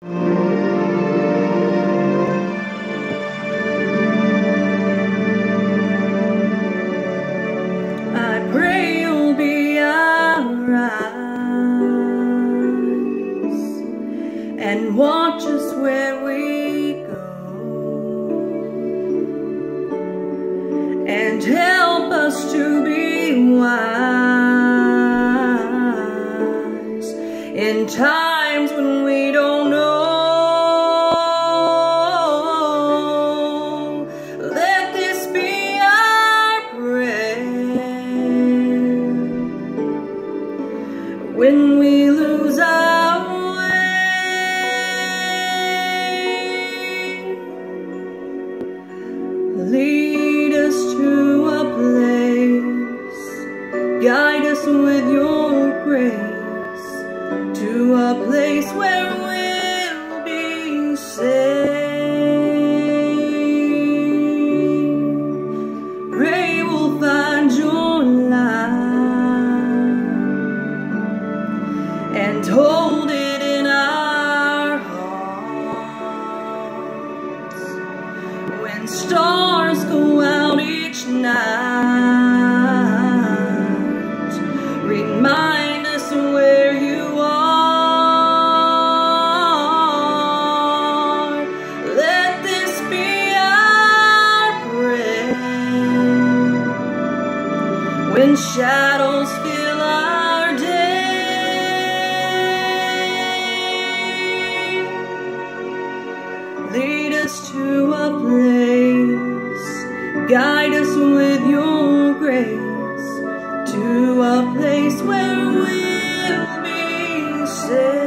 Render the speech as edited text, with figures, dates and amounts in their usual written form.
I pray you'll be our eyes and watch us where we go, and help us to be wise in times when we don't know. Let this be our prayer when we lose our way. Lead us to a place, guide us with your grace, to a place where we'll be safe. Pray we'll find your light and hold it in our hearts when stars go out each night. Remind us where you are. Let this be our prayer when shadows fill our day. Lead us to a place, guide us with your grace, to a place where we'll be safe.